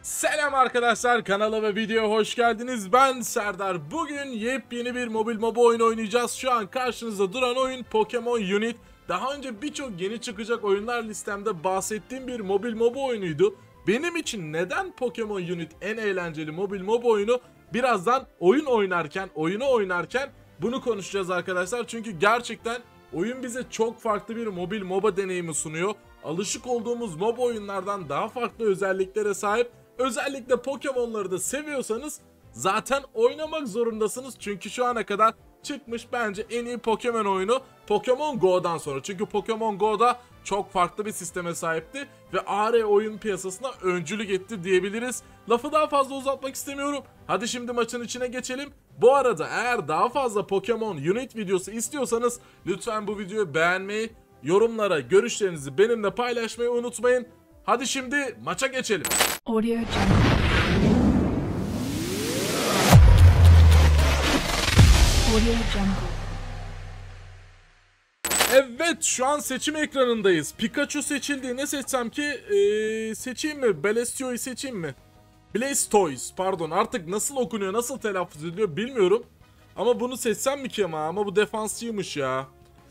Selam arkadaşlar, kanala ve videoya hoş geldiniz. Ben Serdar. Bugün yepyeni bir mobil MOBA oyunu oynayacağız. Şu an karşınızda duran oyun Pokemon Unit. Daha önce birçok yeni çıkacak oyunlar listemde bahsettiğim bir mobil MOBA oyunuydu. Benim için neden Pokemon Unit en eğlenceli mobil MOBA oyunu? Birazdan oyunu oynarken bunu konuşacağız arkadaşlar. Çünkü gerçekten oyun bize çok farklı bir mobil MOBA deneyimi sunuyor. Alışık olduğumuz MOBA oyunlardan daha farklı özelliklere sahip. Özellikle Pokemon'ları da seviyorsanız zaten oynamak zorundasınız. Çünkü şu ana kadar çıkmış bence en iyi Pokemon oyunu Pokemon Go'dan sonra. Çünkü Pokemon Go'da çok farklı bir sisteme sahipti ve AR oyun piyasasına öncülük etti diyebiliriz. Lafı daha fazla uzatmak istemiyorum. Hadi şimdi maçın içine geçelim. Bu arada eğer daha fazla Pokemon Unit videosu istiyorsanız lütfen bu videoyu beğenmeyi, yorumlara görüşlerinizi benimle paylaşmayı unutmayın. Hadi şimdi maça geçelim. Audio Jungle. Audio Jungle. Evet, şu an seçim ekranındayız. Pikachu seçildi. Ne seçsem ki? Seçeyim mi? Blastio'yu seçeyim mi? Blastoise, pardon. Artık nasıl okunuyor, nasıl telaffuz ediliyor bilmiyorum. Ama bunu seçsem mi ki ama bu defansçıymış ya.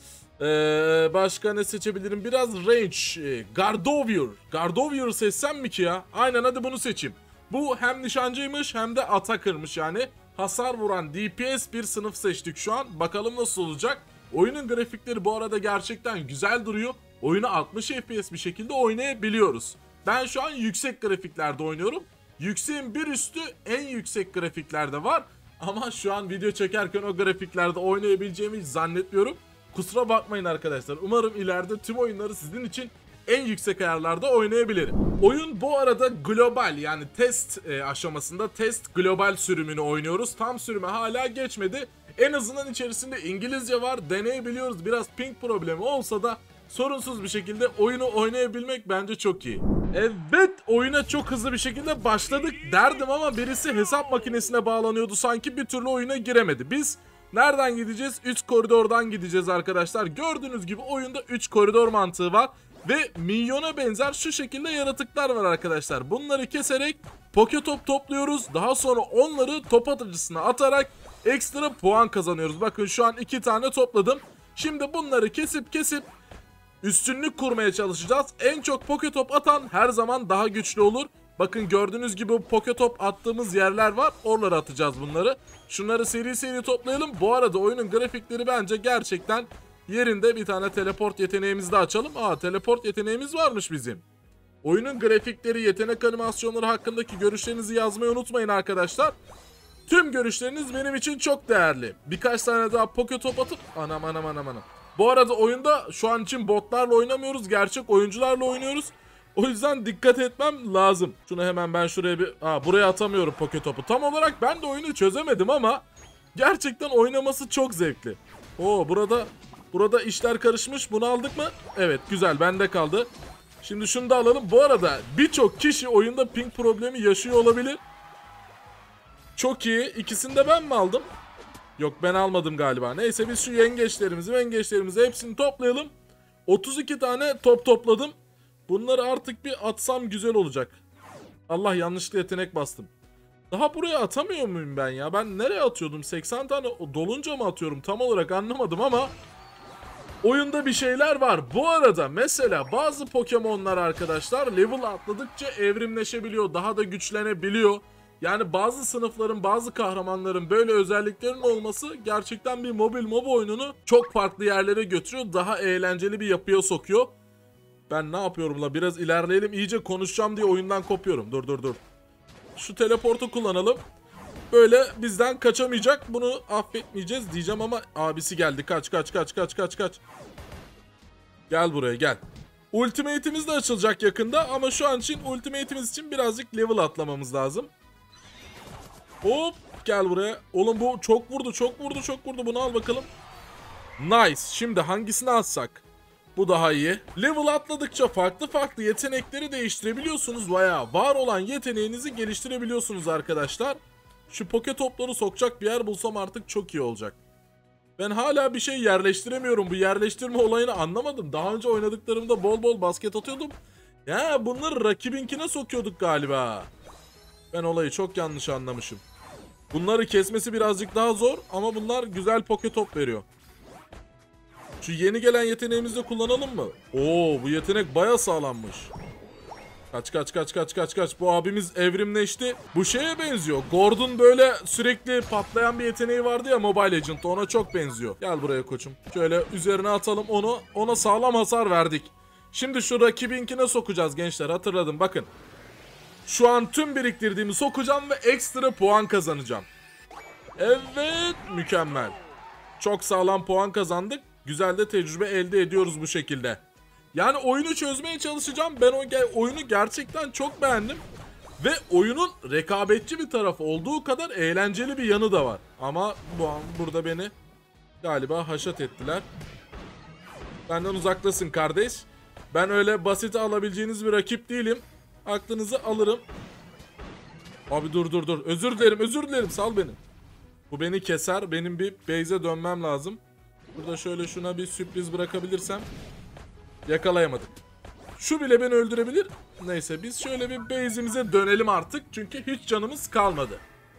Başka ne seçebilirim? Biraz range. Gardevoir seçsem mi ki ya? Aynen, hadi bunu seçeyim. Bu hem nişancıymış hem de attacker'mış yani. Hasar vuran DPS bir sınıf seçtik şu an. Bakalım nasıl olacak. Oyunun grafikleri bu arada gerçekten güzel duruyor. Oyunu 60 FPS bir şekilde oynayabiliyoruz. Ben şu an yüksek grafiklerde oynuyorum. Yükseğin bir üstü en yüksek grafiklerde var. Ama şu an video çekerken o grafiklerde oynayabileceğimi hiç zannetmiyorum. Kusura bakmayın arkadaşlar. Umarım ileride tüm oyunları sizin için en yüksek ayarlarda oynayabilirim. Oyun bu arada global, yani test aşamasında, test global sürümünü oynuyoruz. Tam sürüme hala geçmedi. En azından içerisinde İngilizce var. Deneyebiliyoruz. Biraz ping problemi olsa da sorunsuz bir şekilde oyunu oynayabilmek bence çok iyi. Evet, oyuna çok hızlı bir şekilde başladık derdim ama birisi hesap makinesine bağlanıyordu. Sanki bir türlü oyuna giremedi. Biz nereden gideceğiz? 3 koridordan gideceğiz arkadaşlar. Gördüğünüz gibi oyunda 3 koridor mantığı var. Ve minyona benzer şu şekilde yaratıklar var arkadaşlar. Bunları keserek Poketop topluyoruz. Daha sonra onları top atıcısına atarak ekstra puan kazanıyoruz. Bakın şu an 2 tane topladım. Şimdi bunları kesip üstünlük kurmaya çalışacağız. En çok Poketop atan her zaman daha güçlü olur. Bakın gördüğünüz gibi Poketop attığımız yerler var. Oralara atacağız bunları. Şunları seri toplayalım. Bu arada oyunun grafikleri bence gerçekten yerinde. Bir tane teleport yeteneğimizi de açalım. Teleport yeteneğimiz varmış bizim. Oyunun grafikleri, yetenek animasyonları hakkındaki görüşlerinizi yazmayı unutmayın arkadaşlar. Tüm görüşleriniz benim için çok değerli. Birkaç tane daha Poketop atıp anam. Bu arada oyunda şu an için botlarla oynamıyoruz. Gerçek oyuncularla oynuyoruz. O yüzden dikkat etmem lazım. Şunu hemen ben şuraya buraya atamıyorum Poketop'u. Tam olarak ben de oyunu çözemedim ama gerçekten oynaması çok zevkli. Burada işler karışmış. Bunu aldık mı? Evet, güzel, bende kaldı. Şimdi şunu da alalım. Bu arada birçok kişi oyunda ping problemi yaşıyor olabilir. Çok iyi. İkisini de ben mi aldım? Yok, ben almadım galiba. Neyse, biz şu yengeçlerimizi hepsini toplayalım. 32 tane top topladım. Bunları artık bir atsam güzel olacak. Allah, yanlışlıkla yetenek bastım. Daha buraya atamıyor muyum ben ya? Ben nereye atıyordum? 80 tane dolunca mı atıyorum? Tam olarak anlamadım ama oyunda bir şeyler var. Bu arada mesela bazı Pokemon'lar arkadaşlar level atladıkça evrimleşebiliyor. Daha da güçlenebiliyor. Yani bazı sınıfların, bazı kahramanların böyle özelliklerinin olması gerçekten bir mobil MOBA oyununu çok farklı yerlere götürüyor. Daha eğlenceli bir yapıya sokuyor. Ben ne yapıyorum la? Biraz ilerleyelim. İyice konuşacağım diye oyundan kopuyorum. Dur. Şu teleportu kullanalım. Böyle bizden kaçamayacak. Bunu affetmeyeceğiz diyeceğim ama abisi geldi. Kaç. Gel buraya, gel. Ultimate'imiz de açılacak yakında ama şu an için ultimate'imiz için birazcık level atlamamız lazım. Hop, gel buraya. Oğlum bu çok vurdu. Bunu al bakalım. Nice. Şimdi hangisini alsak? Bu daha iyi. Level atladıkça farklı yetenekleri değiştirebiliyorsunuz veya var olan yeteneğinizi geliştirebiliyorsunuz arkadaşlar. Şu Poketop'ları sokacak bir yer bulsam artık çok iyi olacak. Ben hala bir şey yerleştiremiyorum. Bu yerleştirme olayını anlamadım. Daha önce oynadıklarımda bol basket atıyordum. Ya bunları rakibinkine sokuyorduk galiba. Ben olayı çok yanlış anlamışım. Bunları kesmesi birazcık daha zor ama bunlar güzel poke top veriyor. Şu yeni gelen yeteneğimizi de kullanalım mı? Oo, bu yetenek baya sağlammış. Kaç. Bu abimiz evrimleşti. Bu şeye benziyor. Gordon böyle sürekli patlayan bir yeteneği vardı ya Mobile Legends'ta. Ona çok benziyor. Gel buraya koçum. Şöyle üzerine atalım onu. Ona sağlam hasar verdik. Şimdi şu rakibinkine sokacağız gençler. Hatırladım bakın. Şu an tüm biriktirdiğimi sokacağım ve ekstra puan kazanacağım. Evet, mükemmel. Çok sağlam puan kazandık. Güzel de tecrübe elde ediyoruz bu şekilde. Yani oyunu çözmeye çalışacağım. Ben oyunu gerçekten çok beğendim. Ve oyunun rekabetçi bir tarafı olduğu kadar eğlenceli bir yanı da var. Ama burada beni galiba haşat ettiler. Benden uzaklasın kardeş. Ben öyle basit alabileceğiniz bir rakip değilim. Aklınızı alırım. Abi dur. Özür dilerim. Sal beni. Bu beni keser. Benim bir base'e dönmem lazım. Burada şöyle şuna bir sürpriz bırakabilirsem. Yakalayamadık. Şu bile beni öldürebilir. Neyse biz şöyle bir base'imize dönelim artık. Çünkü hiç canımız kalmadı.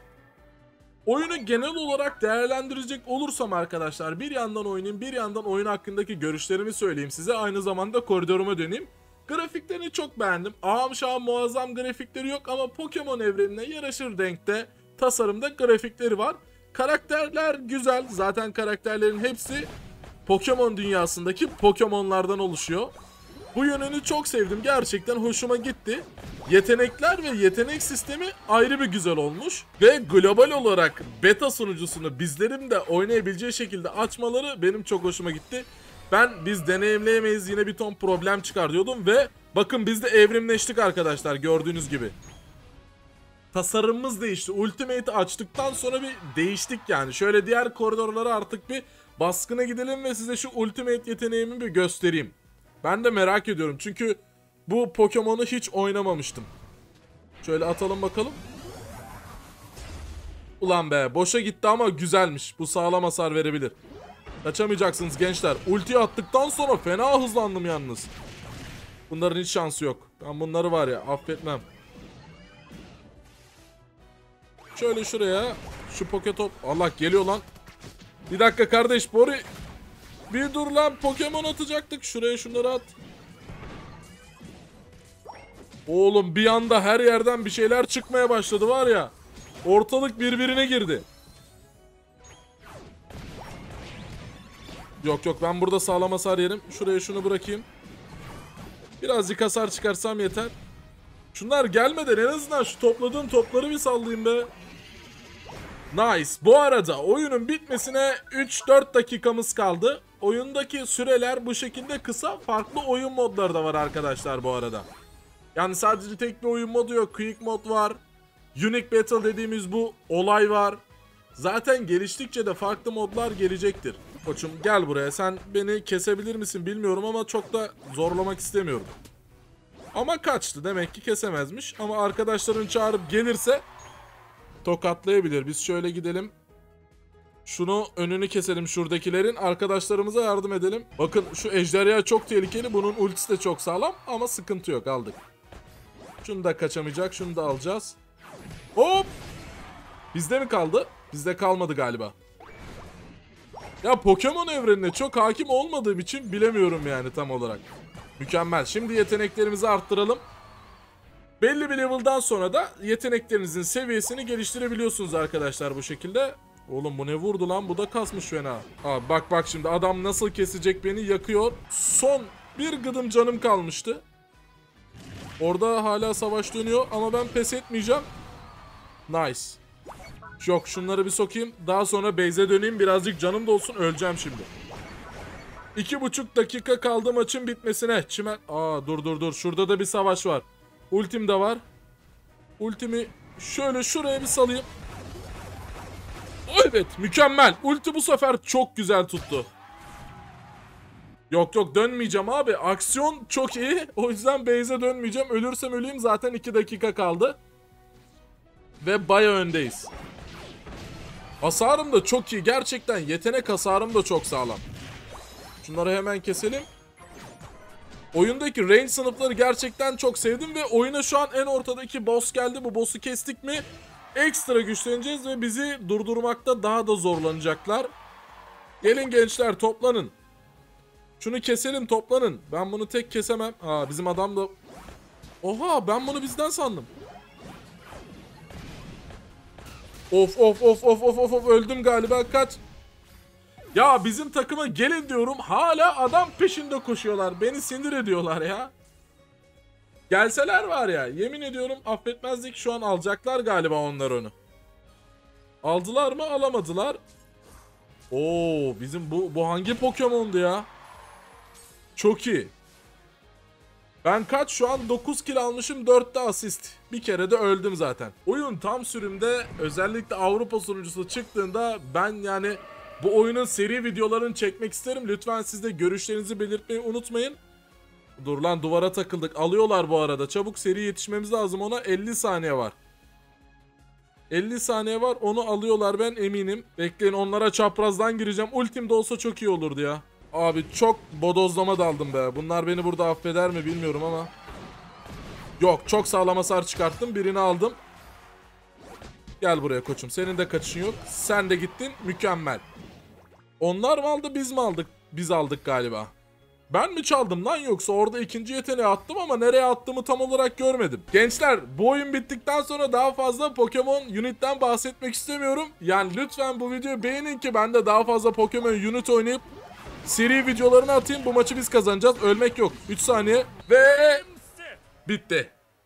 Oyunu genel olarak değerlendirecek olursam arkadaşlar, bir yandan oynayayım, bir yandan oyun hakkındaki görüşlerimi söyleyeyim size. Aynı zamanda koridoruma döneyim. Grafiklerini çok beğendim. Aham şaham muazzam grafikleri yok ama Pokemon evrenine yaraşır renkte, tasarımda grafikleri var. Karakterler güzel. Zaten karakterlerin hepsi Pokemon dünyasındaki Pokemon'lardan oluşuyor. Bu yönünü çok sevdim. Gerçekten hoşuma gitti. Yetenekler ve yetenek sistemi ayrı bir güzel olmuş. Ve global olarak beta sunucusunu bizlerin de oynayabileceği şekilde açmaları benim çok hoşuma gitti. Biz deneyimleyemeyiz, yine bir ton problem çıkar diyordum ve bakın biz de evrimleştik arkadaşlar, gördüğünüz gibi. Tasarımımız değişti. Ultimate'i açtıktan sonra bir değiştik yani. Şöyle diğer koridorlara artık bir baskına gidelim ve size şu Ultimate yeteneğimi bir göstereyim. Ben de merak ediyorum çünkü bu Pokemon'u hiç oynamamıştım. Şöyle atalım bakalım. Ulan be, boşa gitti ama güzelmiş. Bu sağlam hasar verebilir. Kaçamayacaksınız gençler. Ultiyi attıktan sonra fena hızlandım yalnız. Bunların hiç şansı yok. Ben bunları var ya affetmem. Şöyle şuraya şu Poketop. Allah geliyor lan. Bir dakika kardeş Bori. Bir dur lan, Pokemon atacaktık. Şuraya şunları at. Oğlum bir anda her yerden bir şeyler çıkmaya başladı var ya. Ortalık birbirine girdi. Yok ben burada sağlam hasar yerim. Şuraya şunu bırakayım. Birazcık hasar çıkarsam yeter. Şunlar gelmeden en azından şu topladığım topları bir sallayayım be. Nice. Bu arada oyunun bitmesine 3-4 dakikamız kaldı. Oyundaki süreler bu şekilde kısa. Farklı oyun modları da var arkadaşlar bu arada. Yani sadece tek bir oyun modu yok. Quick mod var. Unique Battle dediğimiz bu olay var. Zaten geliştikçe de farklı modlar gelecektir. Koçum gel buraya. Sen beni kesebilir misin bilmiyorum ama çok da zorlamak istemiyorum. Ama kaçtı. Demek ki kesemezmiş. Ama arkadaşların çağırıp gelirse tokatlayabilir. Biz şöyle gidelim. Şunu önünü keselim şuradakilerin. Arkadaşlarımıza yardım edelim. Bakın şu ejderha çok tehlikeli. Bunun ultisi de çok sağlam ama sıkıntı yok, aldık. Şunu da kaçamayacak. Şunu da alacağız. Hop! Bizde mi kaldı? Bizde kalmadı galiba. Ya Pokemon evrenine çok hakim olmadığım için bilemiyorum yani tam olarak. Mükemmel. Şimdi yeteneklerimizi arttıralım. Belli bir level'dan sonra da yeteneklerinizin seviyesini geliştirebiliyorsunuz arkadaşlar bu şekilde. Oğlum bu ne vurdu lan? Bu da kasmış fena. Abi bak şimdi adam nasıl kesecek beni, yakıyor. Son bir gıdım canım kalmıştı. Orada hala savaş dönüyor ama ben pes etmeyeceğim. Nice. Yok şunları bir sokayım. Daha sonra base'e döneyim. Birazcık canım da olsun. Öleceğim şimdi. 2,5 dakika kaldı maçın bitmesine. Çimen... Dur. Şurada da bir savaş var. Ultim de var. Ultimi şöyle şuraya bir salayım. Evet mükemmel. Ulti bu sefer çok güzel tuttu. Yok dönmeyeceğim abi. Aksiyon çok iyi. O yüzden base'e dönmeyeceğim. Ölürsem öleyim, zaten 2 dakika kaldı. Ve baya öndeyiz. Hasarım da çok iyi. Gerçekten yetenek hasarım da çok sağlam. Şunları hemen keselim. Oyundaki range sınıfları gerçekten çok sevdim ve oyuna şu an en ortadaki boss geldi. Bu boss'u kestik mi ekstra güçleneceğiz ve bizi durdurmakta daha da zorlanacaklar. Gelin gençler, toplanın. Şunu keselim, toplanın. Ben bunu tek kesemem. Aa, bizim adam da... Oha, ben bunu bizden sandım. Of of of of of of, öldüm galiba, kaç. Ya bizim takıma gelin diyorum, hala adam peşinde koşuyorlar. Beni sinir ediyorlar ya. Gelseler var ya, yemin ediyorum affetmezdik. Şu an alacaklar galiba onlar onu. Aldılar mı, alamadılar. Oo, bizim bu hangi Pokemon'du ya? Çok iyi. Ben kaç şu an 9 kill almışım, 4 de asist. Bir kere de öldüm zaten. Oyun tam sürümde, özellikle Avrupa sunucusu çıktığında ben yani bu oyunun seri videolarını çekmek isterim. Lütfen siz de görüşlerinizi belirtmeyi unutmayın. Dur lan, duvara takıldık. Alıyorlar bu arada. Çabuk seri yetişmemiz lazım ona. 50 saniye var. 50 saniye var, onu alıyorlar, ben eminim. Bekleyin, onlara çaprazdan gireceğim. Ultim de olsa çok iyi olurdu ya. Abi çok bodozlama daldım be. Bunlar beni burada affeder mi bilmiyorum ama. Yok, çok sağlam hasar çıkarttım. Birini aldım. Gel buraya koçum. Senin de kaçışın yok. Sen de gittin. Mükemmel. Onlar mı aldı, biz mi aldık? Biz aldık galiba. Ben mi çaldım lan, yoksa orada ikinci yeteneği attım ama nereye attığımı tam olarak görmedim. Gençler, bu oyun bittikten sonra daha fazla Pokemon Unit'ten bahsetmek istemiyorum. Yani lütfen bu videoyu beğenin ki ben de daha fazla Pokemon Unit oynayıp seri videolarını atayım. Bu maçı biz kazanacağız. Ölmek yok. 3 saniye ve bitti.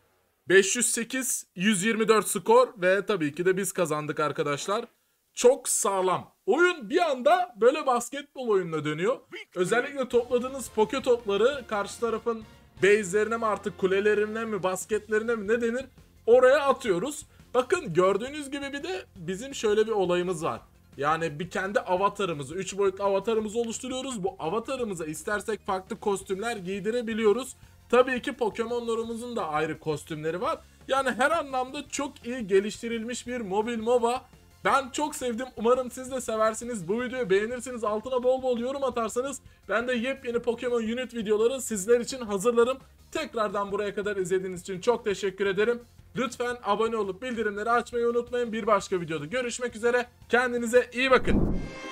508-124 skor ve tabii ki de biz kazandık arkadaşlar. Çok sağlam. Oyun bir anda böyle basketbol oyununa dönüyor. Özellikle topladığınız poke topları karşı tarafın base'lerine mi, artık kulelerine mi, basketlerine mi, ne denir, oraya atıyoruz. Bakın, gördüğünüz gibi bir de bizim şöyle bir olayımız var. Yani bir kendi avatarımızı, 3 boyutlu avatarımızı oluşturuyoruz. Bu avatarımıza istersek farklı kostümler giydirebiliyoruz. Tabii ki Pokemon'larımızın da ayrı kostümleri var. Yani her anlamda çok iyi geliştirilmiş bir mobil MOBA. Ben çok sevdim. Umarım siz de seversiniz. Bu videoyu beğenirsiniz. Altına bol bol yorum atarsanız ben de yepyeni Pokemon Unit videoları sizler için hazırlarım. Tekrardan buraya kadar izlediğiniz için çok teşekkür ederim. Lütfen abone olup bildirimleri açmayı unutmayın. Bir başka videoda görüşmek üzere. Kendinize iyi bakın.